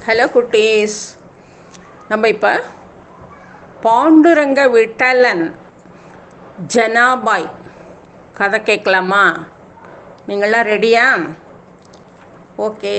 Hello குட்டீஸ், நம்ம இப்போ பாண்டுரங்க விட்டலன் ஜனாபாய் கதை கேட்கலாமா? நீங்களாம் ரெடியா? ஓகே.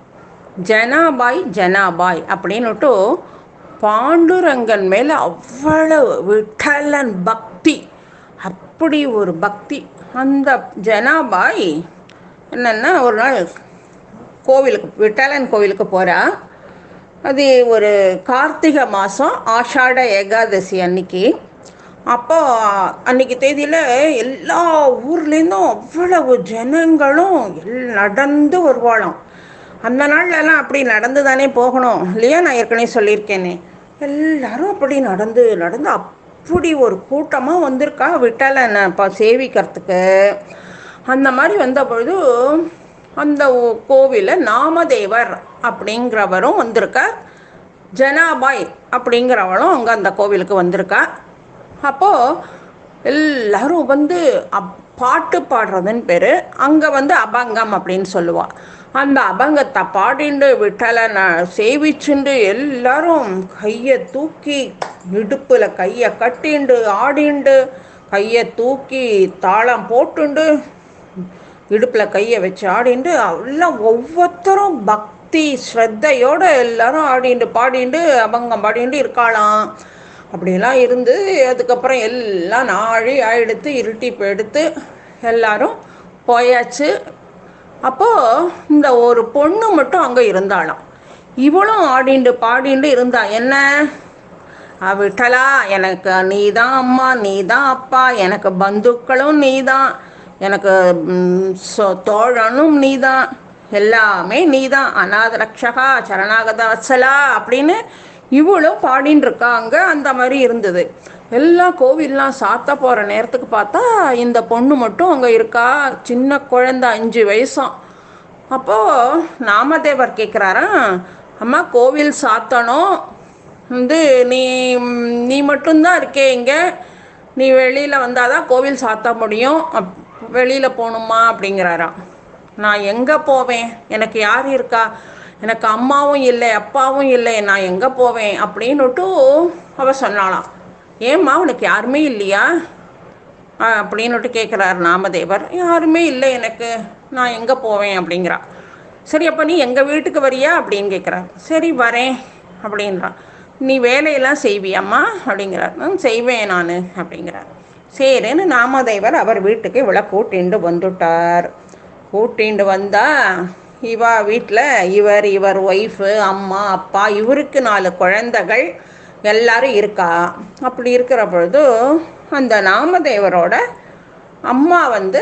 ஜனாபாய் அப்படின்னுட்டு பாண்டுரங்கன் மேலே அவ்வளவு விட்டலன் பக்தி, அப்படி ஒரு பக்தி. அந்த ஜனாபாய் என்னென்னா ஒரு நாள் கோவிலுக்கு, விட்டலன் கோவிலுக்கு போகிறா. அது ஒரு கார்த்திகை மாதம் ஆஷாட ஏகாதசி அன்னைக்கு. அப்போ அன்றைக்கி தேதியில் எல்லா ஊர்லேருந்தும் அவ்வளவு ஜனங்களும் நடந்து வருவாளாம். அந்த நாள்லலாம் அப்படி நடந்து தானே போகணும் இல்லையா? நான் ஏற்கனவே சொல்லியிருக்கேனே. எல்லாரும் அப்படி நடந்து அப்படி ஒரு கூட்டமாக வந்திருக்கா விட்டலனை சேவிக்கிறதுக்கு. அந்த மாதிரி வந்த பொழுது அந்த கோவிலில் நாமதேவர் அப்படிங்கிறவரும் வந்திருக்கா, ஜனாபாய் அப்படிங்கிறவளும் அங்கே அந்த கோவிலுக்கு வந்திருக்கா. அப்போது எல்லாரும் வந்து பாட்டு பாடுறதுன்னு பேர். அங்கே அபங்கம் அப்படின்னு சொல்லுவாள். அந்த அபங்கத்தை பாடிண்டு விட்டலனை சேவிச்சுண்டு எல்லாரும் கையை தூக்கி இடுப்பில் கையை கட்டிண்டு ஆடிண்டு கையை தூக்கி தாளம் போட்டுண்டு இடுப்பில் கையை வச்சு ஆடிண்டு எல்லாம் ஒவ்வொருத்தரும் பக்தி ஸ்ரத்தையோடு எல்லாரும் ஆடிண்டு பாடிண்டு அபங்கம் பாடிண்டு இருக்காளாம். அப்படியெல்லாம் இருந்து அதுக்கப்புறம் எல்லாம் நாழி எடுத்து இருட்டி எடுத்து எல்லாரும் போயாச்சு. அப்போது இந்த ஒரு பொண்ணு மட்டும் அங்கே இருந்தாளாம். இவளும் ஆடிண்டு பாடிண்டு இருந்தா. என்ன விட்டலா, எனக்கு நீ தான் அம்மா, நீ தான் அப்பா, எனக்கு பந்துக்களும் நீ தான், எனக்கு தோழனும் நீ தான், எல்லாமே நீ தான், அநாத ரக்ஷகா சரணாகத வத்சலா அப்படின்னு இவ்வளோ பாடின்னு இருக்காங்க. அந்த மாதிரி இருந்தது. எல்லா கோவில்லாம் சாத்த போகிற நேரத்துக்கு பார்த்தா இந்த பொண்ணு மட்டும் அங்கே இருக்கா. சின்ன குழந்தை, 5 வயசாம். அப்போது நாமதேவர் கேட்குறாராம், அம்மா கோவில் சாத்தணும், நீ மட்டும்தான் இருக்கே இங்கே, நீ வெளியில் வந்தால் தான் கோவில் சாத்த முடியும், வெளியில் போகணுமா அப்படிங்கிறாராம். நான் எங்கே போவேன், எனக்கு யார் இருக்கா, எனக்கு அம்மாவும் இல்லை அப்பாவும் இல்லை, நான் எங்கே போவேன் அப்படின்னுட்டு அவள் சொன்னாலாம். ஏம்மா உனக்கு யாருமே இல்லையா அப்படின்னுட்டு கேட்குறாரு நாமதேவர். யாருமே இல்லை எனக்கு, நான் எங்கே போவேன் அப்படிங்கிறா. சரி அப்போ நீ எங்கள் வீட்டுக்கு வரியா அப்படின்னு கேட்குறாரு. சரி வரேன் அப்படின்றான். நீ வேலையெல்லாம் செய்வியாம்மா அப்படிங்கிறார். செய்வேன் நான் அப்படிங்கிறார். சரின்னு நாமதேவர் அவர் வீட்டுக்கு இவளை கூட்டிண்டு வந்துட்டார். கூட்டிண்டு வந்தால் இவா வீட்டில் இவர் ஒய்ஃபு, அம்மா அப்பா, இவருக்கு 4 குழந்தைகள் எல்லாரும் இருக்கா. அப்படி இருக்கிற பொழுது அந்த நாமதேவரோட அம்மா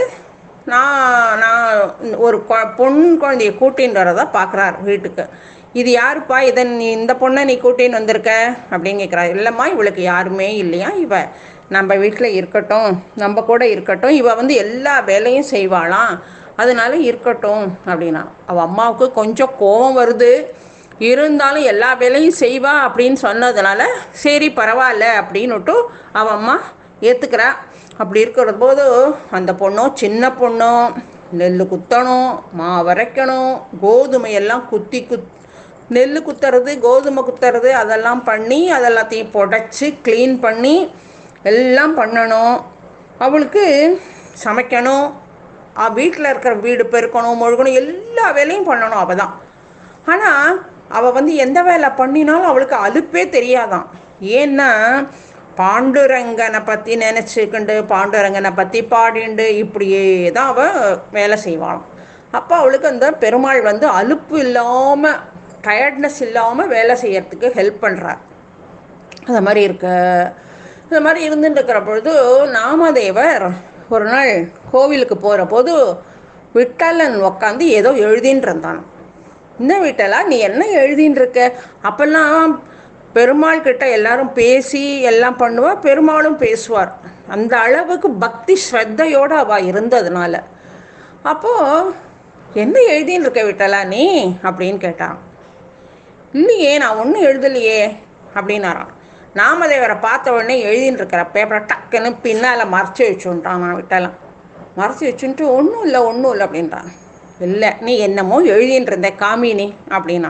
நான் ஒரு பொன் குழந்தைய கூட்டின்னு வரதா பார்க்குறார் வீட்டுக்கு. இது யாருப்பா, இந்த பொண்ணை நீ கூட்டின்னு வந்திருக்க அப்படின்னு கேட்குறா. இல்லைம்மா இவளுக்கு யாருமே இல்லையா, இவ நம்ம வீட்டில் இருக்கட்டும், நம்ம கூட இருக்கட்டும், இவ எல்லா வேலையும் செய்வாளாம், அதனால இருக்கட்டும் அப்படின்னா. அவள் அம்மாவுக்கு கொஞ்சம் கோபம் வருது. இருந்தாலும் எல்லா வேலையும் செய்வா அப்படின்னு சொன்னதுனால சரி பரவாயில்ல அப்படின்னுட்டு அவள் அம்மா ஏற்றுக்கிறா. அப்படி இருக்கிற போது அந்த பொண்ணும் சின்ன பொண்ணும் நெல் குத்தணும், வரைக்கணும், கோதுமையெல்லாம் நெல் குத்துறது, கோதுமை குத்துறது அதெல்லாம் பண்ணி அதெல்லாத்தையும் புடைச்சி க்ளீன் பண்ணி எல்லாம் பண்ணணும். அவளுக்கு சமைக்கணும், வீட்டில் இருக்கிற வீடு பெருக்கணும், முழுகணும், எல்லா வேலையும் பண்ணணும் அவள் தான். ஆனால் அவள் எந்த வேலை பண்ணினாலும் அவளுக்கு அலுப்பே தெரியாதான். ஏன்னா பாண்டுரங்கனை பற்றி நினச்சிக்கிண்டு பாண்டுரங்கனை பற்றி பாடிண்டு இப்படியே தான் அவள் வேலை செய்வாளாம். அப்போ அவளுக்கு அந்த பெருமாள் அலுப்பு இல்லாமல், டயர்ட்னஸ் இல்லாமல் வேலை செய்யறதுக்கு ஹெல்ப் பண்ணுறார். அது மாதிரி இந்த மாதிரி இருந்துட்டு இருக்கிற பொழுது நாமதேவர் ஒரு நாள் கோவிலுக்கு போகிற போது விட்டலன் உக்காந்து ஏதோ எழுதின்னு இருந்தான். இந்த விட்டலா நீ என்ன எழுதின்னு இருக்க? அப்பெல்லாம் பெருமாள் கிட்ட எல்லாரும் பேசி எல்லாம் பண்ணுவா, பெருமாளும் பேசுவார். அந்த அளவுக்கு பக்தி ஸ்ரத்தையோடு அவள் இருந்ததுனால. அப்போது என்ன எழுதின்னு இருக்க விட்டலா நீ அப்படின்னு கேட்டான். இல்லையே நான் ஒன்றும் எழுதலையே அப்படின்னாரான். நாமதேவரை பார்த்த உடனே எழுதின்னு இருக்கிற பேப்பரை டக்குன்னு பின்னால் மறைச்சி வச்சுன்றான். நான் விட்டலாம் மறைச்சி வச்சுன்ட்டு ஒன்றும் இல்லை அப்படின்றான். இல்லை நீ என்னமோ எழுதின்னு இருந்த காமினி அப்படின்னா.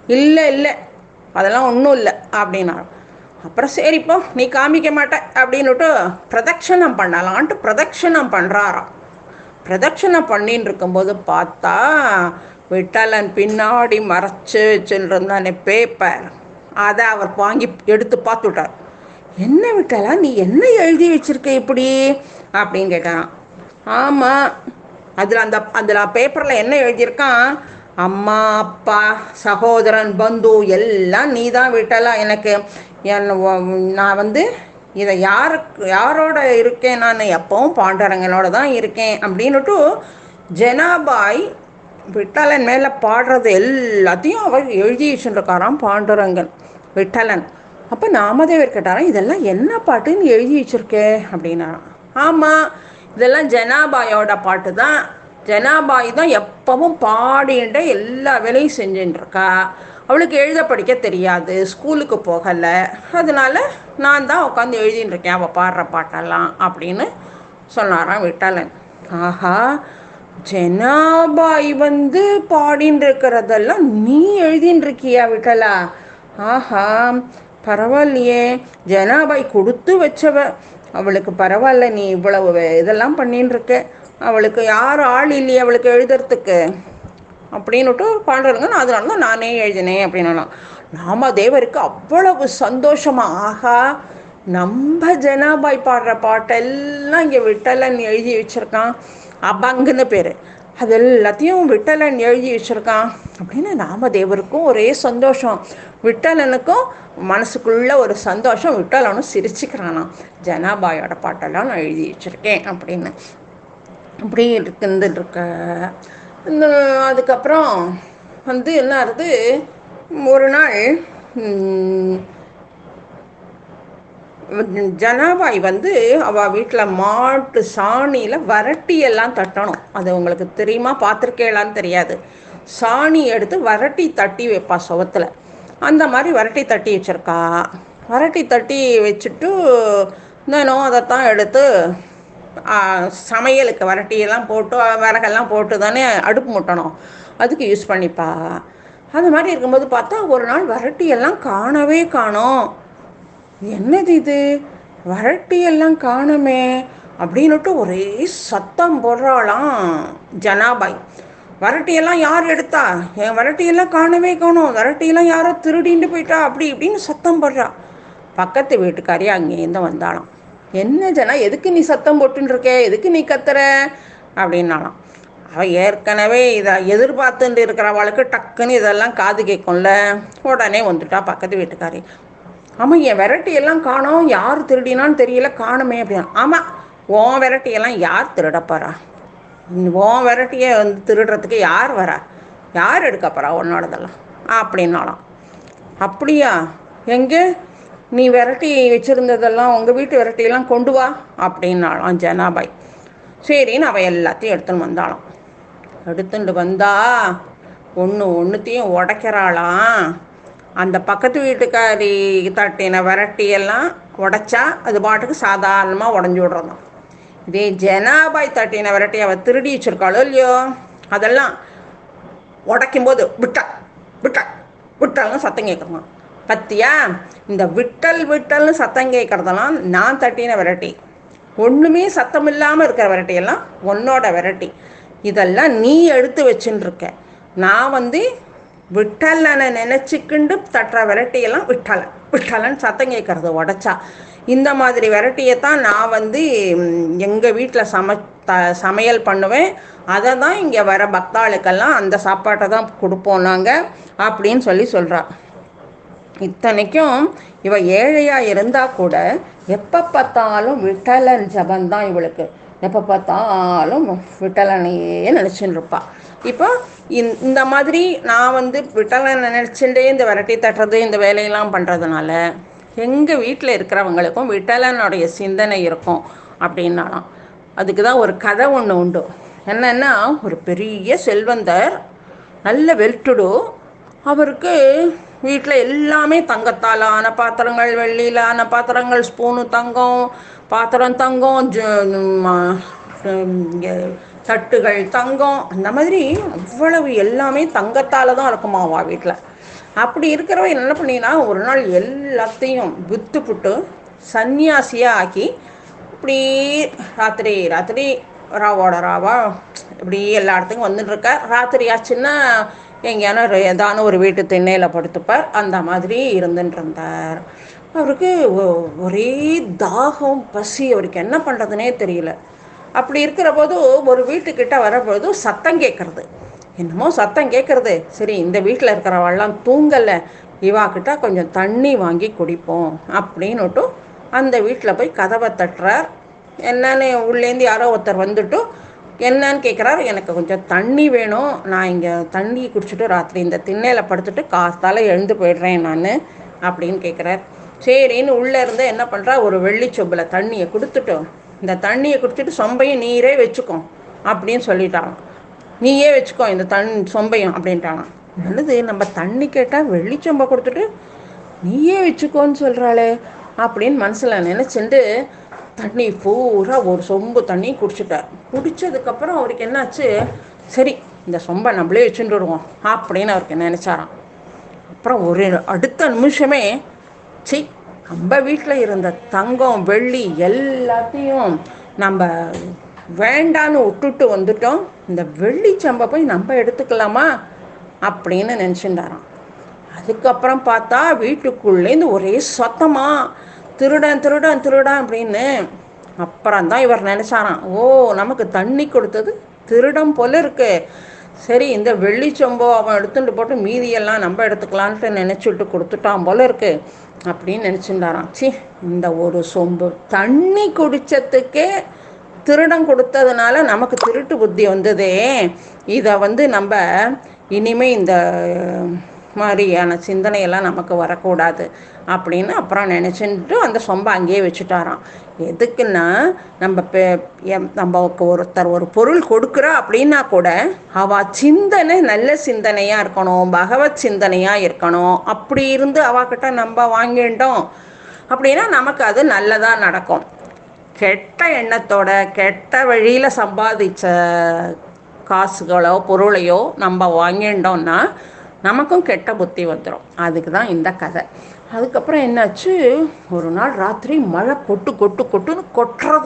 இல்லை இல்லை அதெல்லாம் ஒன்றும் இல்லை அப்படின்னாலும். அப்புறம் சரிப்போ நீ காமிக்க மாட்ட அப்படின்னுட்டு பிரதட்சணம் பண்ணலான்ட்டு பிரதட்சணம் பண்ணுறாராம். பிரதட்சணம் பண்ணின்னு இருக்கும்போது பார்த்தா விட்டலன் பின்னாடி மறைச்சு வச்சுருந்தானே பேப்பர், அதை அவர் வாங்கி எடுத்து பார்த்துட்டார். என்ன விட்டலா நீ என்ன எழுதி வச்சிருக்க இப்படி அப்படின்னு கேட்டாரான். ஆமாம், அதில் பேப்பரில் என்ன எழுதியிருக்கான், அம்மா அப்பா சகோதரன் பந்து எல்லாம் நீ தான் விட்டலாம். எனக்கு நான் வந்து இதை யாரோட இருக்கேன், நான் எப்பவும் பாண்டரங்கனோட தான் இருக்கேன் அப்படின்னுட்டு ஜனாபாய் விட்டலன் மேலே பாடுறது எல்லாத்தையும் அவர் எழுதி வச்சுருக்காராம் பாண்டுரங்கன் விட்டலன். அப்போ நாமதேவர் கேட்டாராம், இதெல்லாம் என்ன பாட்டுன்னு எழுதி வச்சுருக்கே அப்படின்னாராம். ஆமாம், இதெல்லாம் ஜனாபாயோட பாட்டு தான். ஜனாபாய் தான் எப்பவும் பாடின்ற எல்லா வேலையும் செஞ்சுட்டுருக்கா. அவளுக்கு எழுத படிக்க தெரியாது, ஸ்கூலுக்கு போகலை, அதனால நான் தான் உட்காந்து எழுதின்னு இருக்கேன் அவள் பாடுற பாட்டெல்லாம் அப்படின்னு சொன்னாராம் விட்டலன். ஆஹா, ஜனாபாய் வந்து பாடின்னு இருக்கிறதெல்லாம் நீ எழுதின்னு இருக்கியா விட்டலா? ஆஹா, பரவாயில்லையே, ஜனாபாய் கொடுத்து வச்சவ, அவளுக்கு பரவாயில்ல, நீ இவ்வளவு இதெல்லாம் பண்ணின்னு இருக்க, அவளுக்கு யாரும் ஆள் இல்லையே அவளுக்கு எழுதுறதுக்கு அப்படின்னுட்டு பாண்டுறங்க. அதனால தான் நானே எழுதினேன் அப்படின்னா நாமதேவருக்கு அவ்வளவு சந்தோஷமா. ஆஹா, நம்ம ஜனாபாய் பாடுற பாட்டெல்லாம் இங்கே விட்டலன் எழுதி வச்சுருக்கான், அபங்குன்னு பேர், அது எல்லாத்தையும் விட்டலன் எழுதி வச்சுருக்கான் அப்படின்னு நாமதேவருக்கும் ஒரே சந்தோஷம். விட்டலனுக்கும் மனசுக்குள்ள ஒரு சந்தோஷம். விட்டலனும் சிரிச்சுக்கிறானா, ஜனாபாயோட பாட்டெல்லாம் நான் எழுதி வச்சுருக்கேன் அப்படின்னு. அப்படி இருக்க அதுக்கப்புறம் வந்து என்ன ஆகுது, ஒரு நாள் ஜனாபாய் வந்து அவள் வீட்டில் மாட்டு சாணியில் வரட்டியெல்லாம் தட்டணும். அது உங்களுக்கு தெரியுமா, பார்த்துருக்கேலான்னு தெரியாது. சாணி எடுத்து வரட்டி தட்டி வைப்பா சுவத்தில். அந்த மாதிரி வரட்டி தட்டி வச்சுருக்கா. வரட்டி தட்டி வச்சுட்டு தினம் அதைத்தான் எடுத்து சமையலுக்கு வரட்டியெல்லாம் போட்டு விறகெல்லாம் போட்டு தானே அடுப்பு முட்டணும், அதுக்கு யூஸ் பண்ணிப்பா. அது மாதிரி இருக்கும்போது பார்த்தா ஒரு நாள் வரட்டியெல்லாம் காணவே காணோம். என்னது இது, வரட்டியெல்லாம் காணுமே அப்படின்னுட்டு ஒரே சத்தம் போடுறாளாம் ஜனாபாய். வரட்டியெல்லாம் யார் எடுத்தா, என் வரட்டியெல்லாம் காணவே காணும், வரட்டியெல்லாம் யாரோ திருடிட்டு போயிட்டா அப்படி இப்படின்னு சத்தம் போடுறா. பக்கத்து வீட்டுக்காரி அங்கேருந்து வந்தாளாம். என்ன ஜனா, எதுக்கு நீ சத்தம் போட்டுருக்கே, எதுக்கு நீ கத்துற அப்படின்னாலாம். அவள் ஏற்கனவே இதை எதிர்பார்த்துட்டு இருக்கிறவளுக்கு டக்குன்னு இதெல்லாம் காது கேட்கும்ல, உடனே வந்துட்டா பக்கத்து வீட்டுக்காரி. ஆமாம், என் வெரைட்டியெல்லாம் காணோம், யார் திருடினான்னு தெரியல, காணுமே அப்படின்னா. ஆமாம், உன் வெரைட்டியெல்லாம் யார் திருடப்போறா, உன் வெரைட்டியை வந்து திருடுறதுக்கு யார் வரா, யார் எடுக்கப்போறா உன்னோடதெல்லாம் அப்படின்னாலாம். அப்படியா, எங்கே நீ வெரைட்டி வச்சுருந்ததெல்லாம் உங்கள் வீட்டு வெரைட்டியெல்லாம் கொண்டு வா அப்படின்னாலாம் ஜனாபாய். சரின்னு அவள் எல்லாத்தையும் எடுத்துன்னு வந்தாளாம். எடுத்துட்டு வந்தா ஒன்றுத்தையும் உடைக்கிறாளாம். அந்த பக்கத்து வீட்டுக்காரி தட்டின வெரைட்டியெல்லாம் உடைச்சா அது பாட்டுக்கு சாதாரணமாக உடஞ்சி விடுறதான். இதே ஜனாபாய் தட்டின வெரைட்டி அவள் திருடி வச்சுருக்காளோ இல்லையோ, அதெல்லாம் உடைக்கும்போது விட்டா விட்டா விட்டாலும் சத்தம் கேட்குறான். பத்தியா, இந்த விட்டல் விட்டல்னு சத்தம் கேட்குறதெல்லாம் நான் தட்டின வெரைட்டி, ஒன்றுமே சத்தம் இல்லாமல் இருக்கிற வெரைட்டியெல்லாம் உன்னோட வெரைட்டி, இதெல்லாம் நீ எடுத்து வச்சுன்னு இருக்க. நான் வந்து விட்டலனை நினச்சிக்கிண்டு தட்டுற வெரைட்டியெல்லாம் விட்டலன்னு சத்தம் கேட்குறது உடச்சா. இந்த மாதிரி வெரைட்டியை நான் வந்து எங்கள் வீட்டில் சமையல் பண்ணுவேன், அதை தான் இங்கே வர பக்தாளுக்கெல்லாம் அந்த சாப்பாட்டை தான் கொடுப்போம் நாங்கள் அப்படின்னு சொல்கிறா. இத்தனைக்கும் இவ ஏழையாக இருந்தால் கூட எப்போ பார்த்தாலும் விட்டலன் ஜபந்தான் இவளுக்கு, எப்போ பார்த்தாலும் விட்டலனையே நினச்சின்னு இருப்பாள். இப்போ இந்த மாதிரி நான் வந்து விட்டலனை நினச்சிட்டே இந்த விரட்டி தட்டுறது இந்த வேலையெல்லாம் பண்ணுறதுனால எங்கள் வீட்டில் இருக்கிறவங்களுக்கும் விட்டலனுடைய சிந்தனை இருக்கும் அப்படின்னாலாம். அதுக்கு தான் ஒரு கதை ஒன்று உண்டு. என்னென்னா, ஒரு பெரிய செல்வந்தர், நல்ல வெல்டுடு, அவருக்கு வீட்டில் எல்லாமே தங்கத்தாலான பாத்திரங்கள், வெள்ளியிலான பாத்திரங்கள், ஸ்பூனு தங்கம், பாத்திரம் தங்கம், தட்டுகள் தங்கம், அந்த மாதிரி அவ்வளவு எல்லாமே தங்கத்தால் தான் இருக்குமாவா வீட்டில். அப்படி இருக்கிறவ என்ன பண்ணினா ஒரு நாள் எல்லாத்தையும் விற்றுப்புட்டு சன்னியாசியாக ஆக்கி இப்படி ராத்திரி ராத்திரி ராவோட ராவா இப்படி எல்லா இடத்துக்கும் வந்துட்டுருக்க. ராத்திரி ஆச்சுன்னா எங்கேயான ஏதான ஒரு வீட்டு திண்ணையில் படுத்துப்பார். அந்த மாதிரி இருந்துட்டு இருந்தார். அவருக்கு ஒரே தாகம் பசி, அவருக்கு என்ன பண்ணுறதுனே தெரியல. அப்படி இருக்கிற போது ஒரு வீட்டுக்கிட்ட வரபோது சத்தம் கேட்குறது, என்னமோ சத்தம் கேட்குறது. சரி, இந்த வீட்டில் இருக்கிறவெல்லாம் தூங்கலை, இவாக்கிட்ட கொஞ்சம் தண்ணி வாங்கி குடிப்போம் அப்படின்னுட்டு அந்த வீட்டில் போய் கதவை தட்டுறார். என்னன்னு உள்ளேருந்து யாரோ ஒருத்தர் வந்துட்டு என்னன்னு கேட்குறாரு. எனக்கு கொஞ்சம் தண்ணி வேணும், நான் இங்கே தண்ணி குடிச்சிட்டு ராத்திரி இந்த திண்ணையில் படுத்துட்டு காத்தால எழுந்து போயிடுறேன் நான் அப்படின்னு கேட்குறார். சரின்னு உள்ளே இருந்து என்ன பண்ணுறா, ஒரு வெள்ளி சொம்பில் தண்ணியை கொடுத்துட்டோம். இந்த தண்ணியை குடிச்சிட்டு சொம்பையும் நீரே வச்சுக்கோ அப்படின்னு சொல்லிட்டாங்க. நீயே வச்சுக்கோ இந்த சொம்பையும் அப்படின்ட்டாங்க. நல்லது, நம்ம தண்ணி கேட்டால் வெள்ளி சொம்பை கொடுத்துட்டு நீயே வச்சுக்கோன்னு சொல்கிறாளே அப்படின்னு மனசில் நினச்சிட்டு தண்ணி பூரா ஒரு சொம்பு தண்ணி குடிச்சிட்டார். குடித்ததுக்கப்புறம் அவருக்கு என்னாச்சு, சரி இந்த சொம்பை நம்மளே வச்சுட்டு வருவோம் அப்படின்னு அவருக்கு நினச்சாராம். அப்புறம் ஒரு அடுத்த நிமிஷமே, சி நம்ம வீட்டில் இருந்த தங்கம் வெள்ளி எல்லாத்தையும் நம்ம வேண்டான்னு விட்டுட்டு வந்துட்டோம், இந்த வெள்ளி சம்பை போய் நம்ம எடுத்துக்கலாமா அப்படின்னு நினச்சிட்டாராம். அதுக்கப்புறம் பார்த்தா வீட்டுக்குள்ளேருந்து ஒரே சத்தமா திருடன் திருடன் திருடன் அப்படின்னு. அப்புறம்தான் இவர் நினச்சாராம், ஓ நமக்கு தண்ணி கொடுத்தது திருடம் போல இருக்கு. சரி, இந்த வெள்ளி சொம்போ அவன் எடுத்துட்டு போட்டு மீதியெல்லாம் நம்ம எடுத்துக்கலான்ட்டு நினச்சிட்டு கொடுத்துட்டான் போல இருக்கு அப்படின்னு நினச்சிட்டாராம். சி, இந்த ஒரு சொம்பு தண்ணி குடித்ததுக்கே திருடம் கொடுத்ததுனால நமக்கு திருட்டு புத்தி வந்ததே, இதை நம்ம இனிமேல் இந்த மாதிரியான சிந்தனையெல்லாம் நமக்கு வரக்கூடாது அப்படின்னு அப்புறம் நினச்சிட்டு அந்த சொம்பை அங்கேயே வச்சுட்டாராம். எதுக்குன்னா, நம்ம ஒருத்தர் ஒரு பொருள் கொடுக்குறா அப்படின்னா கூட அவள் சிந்தனை நல்ல சிந்தனையாக இருக்கணும், பகவத் சிந்தனையாக இருக்கணும். அப்படி இருந்து அவகிட்ட நம்ம வாங்கிட்டோம் அப்படின்னா நமக்கு அது நல்லதாக நடக்கும். கெட்ட எண்ணத்தோட கெட்ட வழியில் சம்பாதிச்ச காசுகளோ பொருளையோ நம்ம வாங்கிட்டோம்னா நமக்கும் கெட்ட புத்தி வந்துடும். அதுக்கு தான் இந்த கதை. அதுக்கப்புறம் என்னாச்சு, ஒரு நாள் ராத்திரி மழை கொட்டு கொட்டு கொட்டுன்னு கொட்டுறது.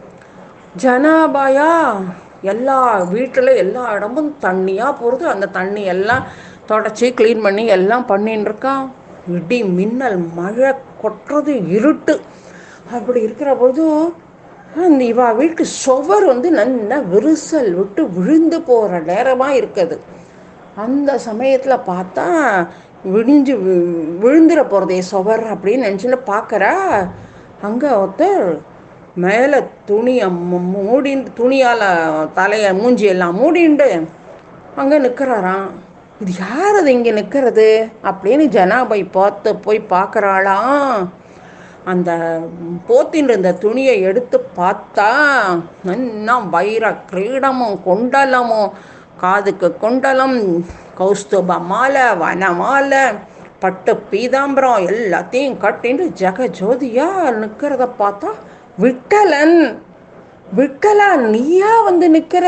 ஜனாபாயா எல்லா வீட்டில் எல்லா இடமும் தண்ணியாக போகிறது. அந்த தண்ணி எல்லாம் தொடச்சி க்ளீன் பண்ணி எல்லாம் பண்ணின்னு இருக்கான். இடி மின்னல் மழை கொட்டுறது, இருட்டு. அப்படி இருக்கிற போது அந்த இவா வீட்டு சுவர் நல்லா விரிசல் விட்டு விழுந்து போகிற நேரமாக இருக்குது. அந்த சமயத்தில் பார்த்தா விழுந்துட போகிறதே சுவர் அப்படின்னு நினச்சிட்டு பார்க்குறா. அங்கே ஒருத்தர் மேலே துணியால் தலையை மூஞ்சியெல்லாம் மூடிண்டு அங்கே நிற்கிறாராம். இது யார் அது இங்கே நிற்கிறது அப்படின்னு ஜனாபாய் போய் பார்க்குறாளாம். அந்த போத்தின் இருந்த துணியை எடுத்து பார்த்தா இன்னும் வைர கிரீடமும் குண்டலமும், காதுக்கு குண்டலம், கௌஸ்துப மாலை, வனமாலை, பட்டு பீதாம்பரம் எல்லாத்தையும் கட்டிட்டு ஜெகஜோதியா நிற்கிறத பார்த்தா, விட்டலன் விட்டலா நீயா நிற்கிற,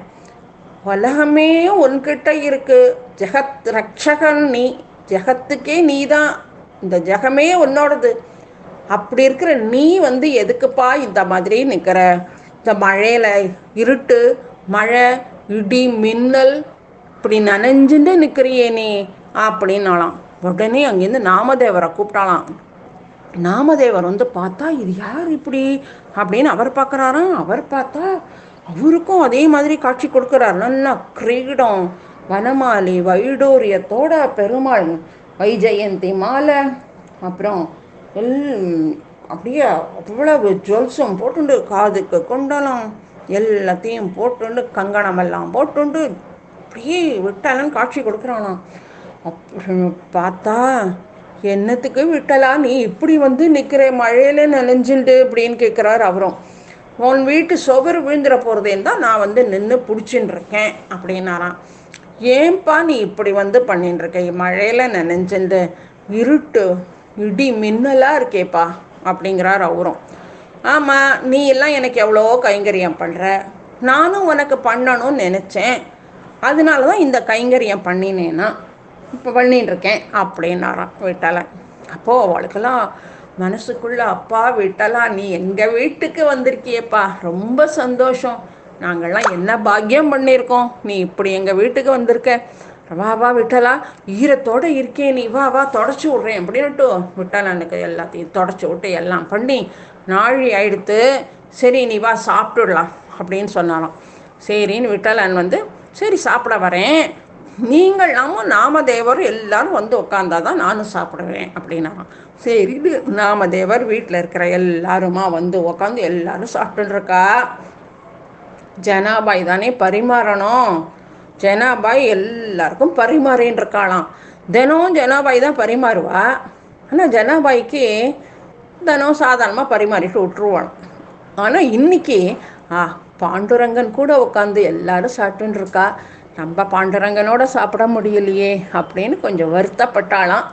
உலகமே உன்கிட்ட இருக்கு, ஜெகத் ரக்ஷகன் நீ, ஜெகத்துக்கே நீ தான், இந்த ஜெகமே உன்னோடது. அப்படி இருக்கிற நீ எதுக்குப்பா இந்த மாதிரி நிற்கிற, இந்த மழையில் இருட்டு மழை இடி மின்னல் இப்படி நனைஞ்சுட்டு நிற்கிறியே நீ அப்படின்னாலாம். உடனே அங்கேருந்து நாமதேவரை கூப்பிட்டாலாம். நாமதேவர் பார்த்தா இது யார் இப்படி அப்படின்னு அவர் பார்க்குறாராம். அவர் பார்த்தா அவருக்கும் அதே மாதிரி காட்சி கொடுக்குறார். நல்லா கிரீடம், வனமாலி, வைடூரியத்தோட பெருமாள் வைஜெயந்தி மாலை, அப்புறம் அப்படியே அவ்வளவு ஜுவல்ஸும் போட்டுண்டு, காதுக்கு குண்டலம் எல்லாத்தையும் போட்டுண்டு, கங்கணமெல்லாம் போட்டுண்டு அப்படியே விட்டலன்னு காட்சி கொடுக்குறானாம். அப்படின்னு பார்த்தா, என்னத்துக்கு விட்டலா நீ இப்படி நிற்கிற மழையில நனைஞ்சுண்டு அப்படின்னு கேட்குறாரு அவரும். உன் வீட்டு சுவர் விழுந்துட போகிறதேன்னு தான் நான் நின்று பிடிச்சின்னு இருக்கேன் அப்படின்னாராம். ஏன்பா நீ இப்படி பண்ணின்னு இருக்க, மழையில் நனைஞ்சுண்டு இருட்டு இடி மின்னலாக இருக்கேப்பா அப்படிங்கிறார் அவரும். ஆமாம், நீ எல்லாம் எனக்கு எவ்வளோ கைங்கரியம் பண்ணுற, நானும் உனக்கு பண்ணணும்னு நினச்சேன், அதனால தான் இந்த கைங்கரியம் பண்ணினேன்னா இப்போ பண்ணின்னு இருக்கேன் அப்படின்னாராம் விட்டலன். அப்போது அவளுக்கெல்லாம் மனசுக்குள்ளே, அப்பா விட்டலா, நீ எங்கள் வீட்டுக்கு வந்திருக்கியப்பா, ரொம்ப சந்தோஷம், நாங்கள்லாம் என்ன பாக்கியம் பண்ணியிருக்கோம், நீ இப்படி எங்கள் வீட்டுக்கு வந்திருக்க, வா வா விட்டலா, ஈரத்தோடு இருக்கே நீ, வா வா தொடச்சி விட்றேன் அப்படின்னுட்டு விட்டலனுக்கு எல்லாத்தையும் தொடச்சி விட்டு எல்லாம் பண்ணி நாழி ஆயிடுத்து. சரி நீ வா சாப்பிட்டுடலாம் அப்படின்னு சொன்னாலாம். சரின்னு விட்டலன் வந்து, சரி சாப்பிட வரேன், நீங்கள் நாமதேவர் எல்லாரும் வந்து உட்காந்தாதான் நானும் சாப்பிடுவேன் அப்படின்னாலாம். சரி நாமதேவர் வீட்டில் இருக்கிற எல்லாருமா வந்து உட்காந்து எல்லாரும் சாப்பிட்டுருக்கா. ஜனாபாய் தானே பரிமாறணும். ஜனாபாய் எல்லாருக்கும் பரிமாறின்னு இருக்காளாம். தினம் ஜனாபாய் தான் பரிமாறுவா. ஆனால் ஜனாபாய்க்கு தினம் சாதாரணமாக பரிமாறிட்டு விட்டுருவாள். ஆனால் இன்னைக்கு பாண்டுரங்கன் கூட உட்காந்து எல்லாரும் சாப்பிட்டுன்னு இருக்கா, நம்ம பாண்டுரங்கனோட சாப்பிட முடியலையே அப்படின்னு கொஞ்சம் வருத்தப்பட்டாலாம்.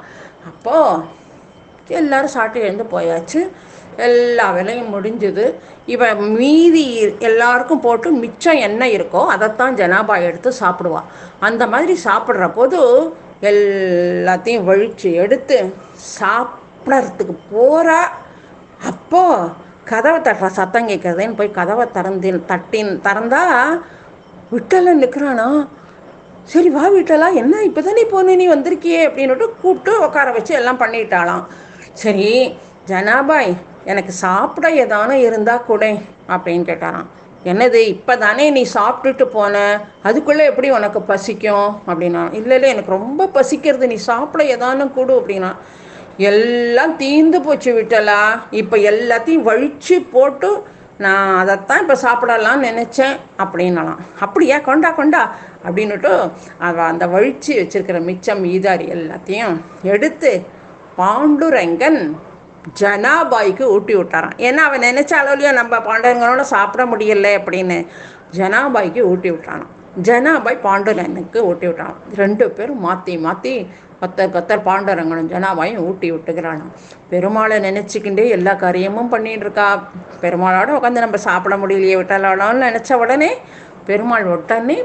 அப்போது எல்லாரும் சாப்பிட்டு எழுந்து போயாச்சு, எல்லா வேலையும் முடிஞ்சுது. இவன் மீதி எல்லாருக்கும் போட்டு மிச்சம் என்ன இருக்கோ அதைத்தான் ஜனாபாய் எடுத்து சாப்பிடுவாள். அந்த மாதிரி சாப்பிட்ற போது எல்லாத்தையும் வழித்து எடுத்து சாப்பிட்றதுக்கு போகிறா. அப்போது கதவை தட்டுற சத்தம் கேட்குறதுன்னு போய் கதவை திறந்தா விட்டலன் நிற்கிறானா. சரி வா விட்டலா, என்ன இப்போ தானே போன நீ வந்திருக்கியே அப்படின்னுட்டு கூப்பிட்டு உட்கார வச்சு எல்லாம் பண்ணிட்டாலாம். சரி ஜனாபாய், எனக்கு சாப்பிட ஏதானே இருந்தா கூட அப்படின்னு கேட்டாராம். என்னது இப்போ தானே நீ சாப்பிட்டுட்டு போன, அதுக்குள்ளே எப்படி உனக்கு பசிக்கும் அப்படின்னா. இல்லை இல்லை எனக்கு ரொம்ப பசிக்கிறது, நீ சாப்பிட ஏதானு கூடு அப்படின்னா. எல்லாம் தீந்து போச்சு விட்டலா, இப்போ எல்லாத்தையும் வழித்து போட்டு நான் அதைத்தான் இப்போ சாப்பிடலான்னு நினச்சேன் அப்படின்னலாம். அப்படியா, கொண்டா கொண்டா அப்படின்னுட்டு அவள் அந்த வழித்து வச்சிருக்கிற மிச்சம் மீதாரி எல்லாத்தையும் எடுத்து பாண்டுரங்கன் ஜனாபாய்க்கு ஊட்டி விட்டாரான். ஏன்னா அவன் நினச்ச அளவுலையோ நம்ம பாண்டுரங்கனோட சாப்பிட முடியல அப்படின்னு ஜனாபாய்க்கு ஊட்டி விட்டானான். ஜனாபாய் பாண்டுரங்கனுக்கு ஊட்டி விட்டான். 2 பேரும் மாற்றி மாற்றி கத்தர் பாண்டுரங்கனும் ஜனாபாயும் ஊட்டி விட்டுக்கிறானான். பெருமாளை நினச்சிக்கிண்டே எல்லா காரியமும் பண்ணிட்டு இருக்கா. பெருமாளோட உட்காந்து நம்ம சாப்பிட முடியலையே விட்டலான்னு நினச்ச உடனே பெருமாள் உடனே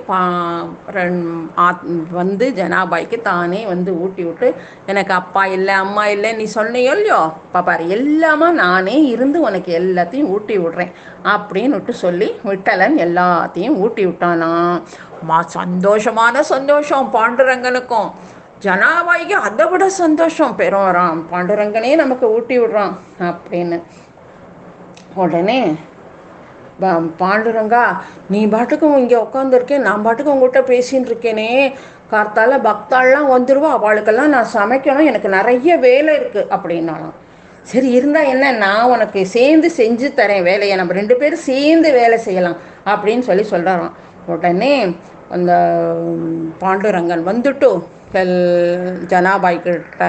வந்து ஜனாபாய்க்கு தானே வந்து ஊட்டி விட்டு, எனக்கு அப்பா இல்லை அம்மா இல்லை நீ சொன்னியோ இல்லையோ, பாப்பாரு எல்லாமா நானே இருந்து உனக்கு எல்லாத்தையும் ஊட்டி விடுறேன் அப்படின்னு சொல்லி விட்டலன் எல்லாத்தையும் ஊட்டி விட்டானா. சந்தோஷமான சந்தோஷம் பாண்டுரங்கனுக்கும். ஜனாபாய்க்கு அதை விட சந்தோஷம், பெறுவாராம் பாண்டுரங்கனே நமக்கு ஊட்டி விடுறான் அப்படின்னு. உடனே பாண்டுரங்கா, நீ பாட்டுக்கும் இங்கே உட்காந்துருக்கேன், நான் பாட்டுக்கும் உங்கள்கிட்ட பேசின்னு இருக்கேனே, கார்த்தால பக்தாள்லாம் வந்துடுவா, அவளுக்கெல்லாம் நான் சமைக்கணும், எனக்கு நிறைய வேலை இருக்குது அப்படின்னாலாம். சரி இருந்தால் என்ன, நான் உனக்கு சேர்ந்து செஞ்சு தரேன் வேலையை, நம்ம 2 பேரும் சேர்ந்து வேலை செய்யலாம் அப்படின்னு சொல்கிறாராம். உடனே அந்த பாண்டுரங்கன் வந்துட்டு ஜனாபாய்கிட்ட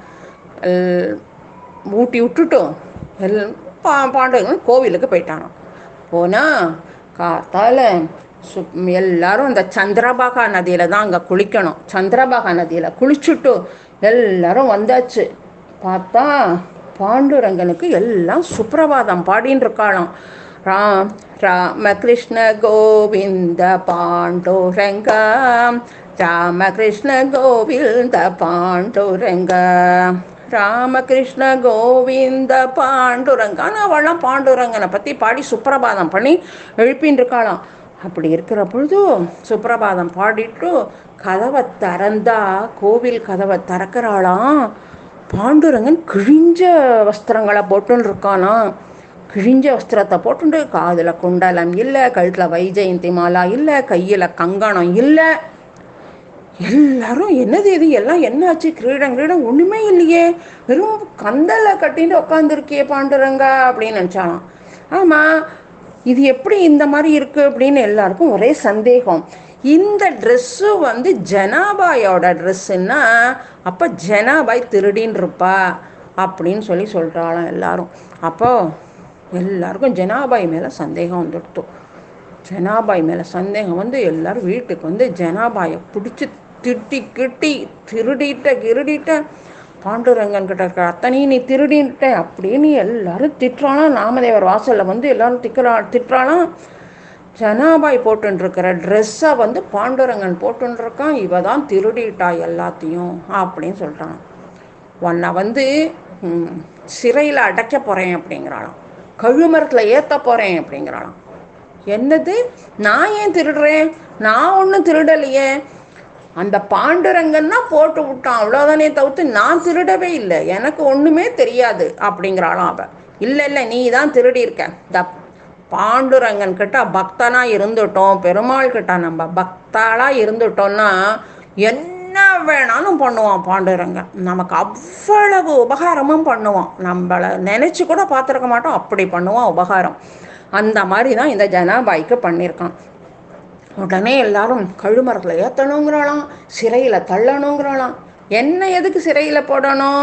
ஊட்டி விட்டுட்டும் பாண்டுரங்கன் கோவிலுக்கு போயிட்டானோ. போனால் காத்தால் எல்லாரும் அந்த சந்திரபாகா நதியில் தான் அங்கே குளிக்கணும். சந்திரபாகா நதியில் குளிச்சுட்டு எல்லாரும் வந்தாச்சு. பார்த்தா பாண்டுரங்கனுக்கு எல்லாம் சுப்பிரபாதம் பாடின்னு இருக்காளாம். ராமகிருஷ்ண கோவிந்த பாண்டுரங்கா, ராமகிருஷ்ண கோவிந்த பாண்டுரங்கா, ராமகிருஷ்ண கோவிந்த பாண்டுரங்கான்னு அவள்லாம் பாண்டுரங்கனை பற்றி பாடி சுப்பிரபாதம் பண்ணி எழுப்பின்னு இருக்காளாம். அப்படி இருக்கிற பொழுது சுப்பிரபாதம் பாடிட்டு கதவை திறந்தா, கோவில் கதவை திறக்கிறாளாம். பாண்டுரங்கன் கிழிஞ்ச வஸ்திரங்களை போட்டுன்னு இருக்கானா. கிழிஞ்ச வஸ்திரத்தை போட்டுண்டு காதில் குண்டலம் இல்லை, கழுத்தில் வைஜெயந்தி மாலா இல்லை, கையில் கங்கணம் இல்லை. எல்லாரும் என்னது இது எல்லாம் என்னாச்சு, கிரீடம் ஒன்றுமே இல்லையே, வெறும் கந்தலை கட்டிட்டு உட்காந்துருக்கியே பாண்டுரங்கா அப்படின்னு நினச்சாலாம். ஆமாம், இது எப்படி இந்த மாதிரி இருக்குது அப்படின்னு எல்லாருக்கும் ஒரே சந்தேகம். இந்த ட்ரெஸ்ஸு வந்து ஜனாபாயோட ட்ரெஸ்ஸுன்னா அப்போ ஜனாபாய் திருடின்னு இருப்பா அப்படின்னு சொல்கிறாளாம் எல்லாரும். அப்போது எல்லாருக்கும் ஜனாபாய் மேலே சந்தேகம் வந்துடுத்து. ஜனாபாய் மேலே சந்தேகம் வந்து எல்லாரும் வீட்டுக்கு வந்து ஜனாபாயை பிடிச்சி திட்டி கிட்டி திருடிட்ட பாண்டுரங்கன் கிட்ட இருக்கிற அத்தனையும் நீ திருடின்ட்ட அப்படின்னு எல்லாரும் திட்டுறானா. நாமதேவர் வாசலில் வந்து எல்லாரும் திட்டுறானா. ஜனாபாய் போட்டுருக்கிற ட்ரெஸ்ஸை வந்து பாண்டுரங்கன் போட்டுருக்கான், இவ தான் திருடிட்டா எல்லாத்தையும் அப்படின்னு சொல்கிறான். உன்னை வந்து சிறையில் அடைக்க போகிறேன் அப்படிங்கிறாளாம், கழுமரத்தில் ஏற்ற போகிறேன் அப்படிங்கிறாளாம். என்னது, நான் ஏன் திருடுறேன்? நான் ஒன்றும் திருடலையே, அந்த பாண்டுரங்கன் தான் போட்டு விட்டான் அவ்வளோதானே தவிர்த்து நான் திருடவே இல்லை, எனக்கு ஒன்றுமே தெரியாது அப்படிங்கிறாளாம் அவள். இல்லை இல்லை, நீ தான் திருடி இருக்க. இந்த பாண்டுரங்கன் கிட்ட பக்தனாக இருந்துட்டோம், பெருமாள் கிட்ட நம்ம பக்தாளாக இருந்துட்டோம்னா என்ன வேணாலும் பண்ணுவான் பாண்டுரங்கன், நமக்கு அவ்வளவு உபகாரமும் பண்ணுவான், நம்மளை நினச்சி கூட பார்த்துருக்க மாட்டோம், அப்படி பண்ணுவான் உபகாரம். அந்த மாதிரி தான் இந்த ஜனாபாய்க்கு பண்ணியிருக்கான். உடனே எல்லாரும் கழுமரத்தில் ஏற்றணுங்கிறாளாம், சிறையில் தள்ளணுங்கிறாளாம். என்ன எதுக்கு சிறையில் போடணும்?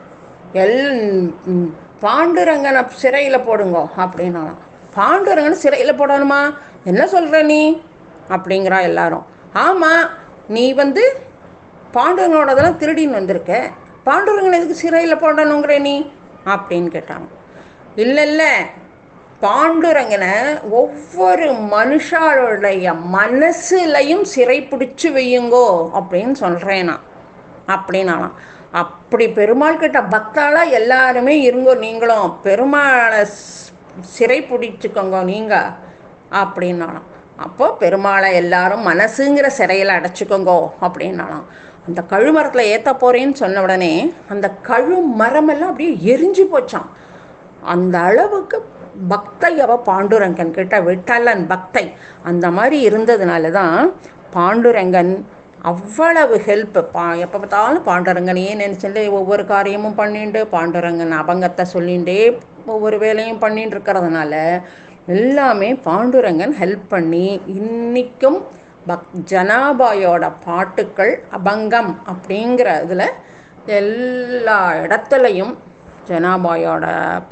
பாண்டுரங்கனை சிறையில் போடுங்கோ அப்படின்னாலாம். பாண்டுரங்கனை சிறையில் போடணுமா? என்ன சொல்கிற நீ அப்படிங்கிறா எல்லாரும். ஆமாம், நீ வந்து பாண்டுரங்கனோடதெல்லாம் திருடின்னு வந்திருக்க, பாண்டுரங்கனை எதுக்கு சிறையில் போடணுங்கிற நீ அப்படின்னு கேட்டாங்க. இல்லை இல்லை, பாண்டுரங்கனை ஒவ்வொரு மனுஷாளுடைய மனசுலையும் சிறை பிடிச்சி வையுங்கோ அப்படின்னு சொல்கிறேன் நான் அப்படின்னாலாம். அப்படி பெருமாள் கிட்ட பக்தாளாக எல்லாருமே இருங்கோ, நீங்களும் பெருமாளை சிறை பிடிச்சிக்கோங்க நீங்கள் அப்படின்னாலாம். அப்போது பெருமாளை எல்லாரும் மனசுங்கிற சிறையில் அடைச்சிக்கோங்கோ அப்படின்னாலாம். அந்த கழுமரத்தில் ஏற்ற போகிறேன்னு சொன்ன உடனே அந்த கழுமரமெல்லாம் அப்படியே எரிஞ்சு போச்சான். அந்த அளவுக்கு பக்தை அவ பாண்டுரங்கன் கிட்ட, விட்டலன் பக்தை. அந்த மாதிரி இருந்ததுனால தான் பாண்டுரங்கன் அவ்வளவு ஹெல்ப்பு. எப்போ பார்த்தாலும் பாண்டுரங்கனையே நினச்சிட்டு ஒவ்வொரு காரியமும் பண்ணிட்டு, பாண்டுரங்கன் அபங்கத்தை சொல்லிகிட்டே ஒவ்வொரு வேலையும் பண்ணிட்டு இருக்கிறதுனால எல்லாமே பாண்டுரங்கன் ஹெல்ப் பண்ணி இன்றைக்கும் ஜனாபாயோட பாட்டுக்கள் அபங்கம் அப்படிங்கிற இதில் எல்லா இடத்துலையும் ஜனாபாயோட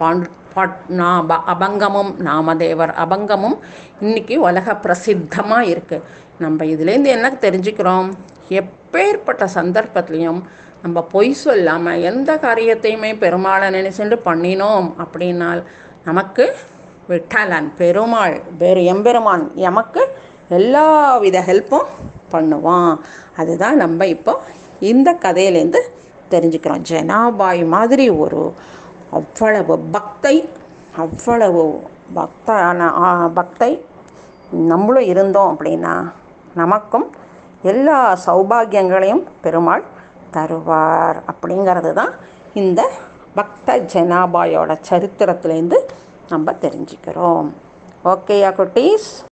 அபங்கமும் நாமதேவர் அபங்கமும் இன்றைக்கி உலக பிரசித்தமாக இருக்குது. நம்ம இதுலேருந்து என்ன தெரிஞ்சுக்கிறோம்? எப்பேற்பட்ட சந்தர்ப்பத்துலேயும் நம்ம பொய் சொல்லாமல் எந்த காரியத்தையுமே பெருமாளை நினைச்சுட்டு பண்ணினோம் அப்படின்னால் நமக்கு விட்டலன் பெருமாள் எம்பெருமான் எமக்கு எல்லா வித ஹெல்ப்பும் பண்ணுவான். அதுதான் நம்ம இப்போ இந்த கதையிலேருந்து தெரிஞ்சுக்கிறோம். ஜனாபாய் மாதிரி ஒரு அவ்வளவு பக்தை, அவ்வளவு பக்தை நம்மளும் இருந்தோம் அப்படின்னா நமக்கும் எல்லா சௌபாகியங்களையும் பெருமாள் தருவார் அப்படிங்கிறது தான் இந்த பக்த ஜனாபாயோட சரித்திரத்துலேருந்து நம்ம தெரிஞ்சுக்கிறோம். ஓகேயா குட்டீஸ்?